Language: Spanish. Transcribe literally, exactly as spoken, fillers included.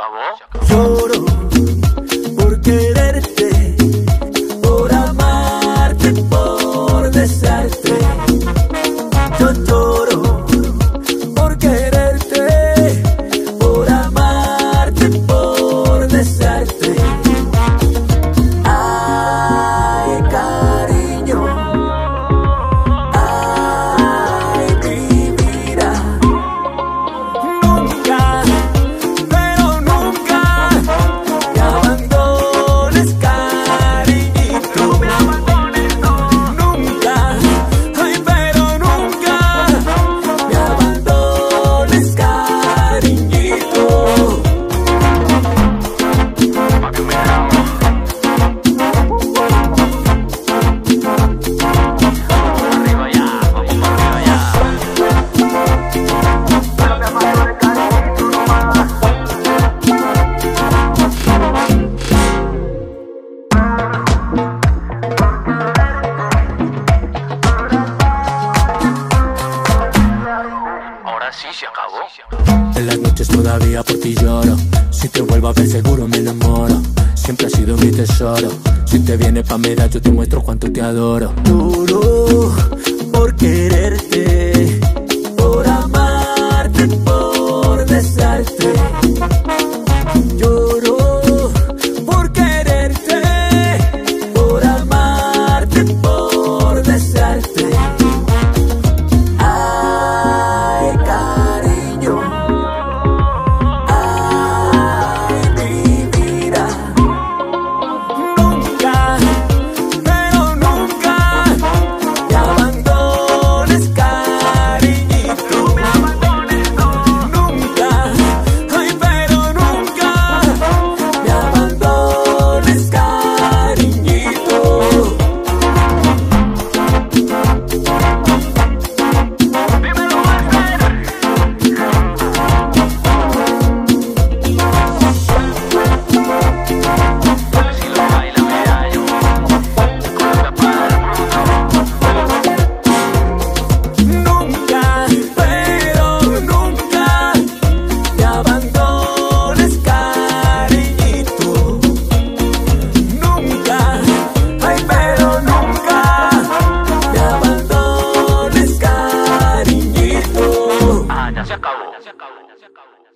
Lloro por quererte, por amarte, por desearte. Yo lloro por quererte, por amarte, por desearte. Ay, cariño, ay, mi vida. Nunca, pero nunca me abandones, cariñito. No me abandones, no. Nunca, ay, pero nunca me abandones, cariñito. Arriba ya, vamos para arriba ya. Ahora sí se acabó. En las noches todavía por ti lloro. Si te vuelvo a ver seguro me enamoro. Siempre has sido mi tesoro. Si te vienes pa' mirar yo te muestro cuánto te adoro. Lloro por quererte, por amarte, por desearte. Lloro por quererte, por amarte, por desearte. Ay, cariño, ay, mi vida. Nunca, pero nunca me abandones, cariñito. No me abandones, no. Nunca, ay, pero nunca me abandones, cariñito. Dímelo, Walter. Si lo baila medallo, coloca para el Nunca, pero nunca me abandones, cariñito. Nunca, ay, pero nunca me abandones, cariñito. Ah, ya se acabó.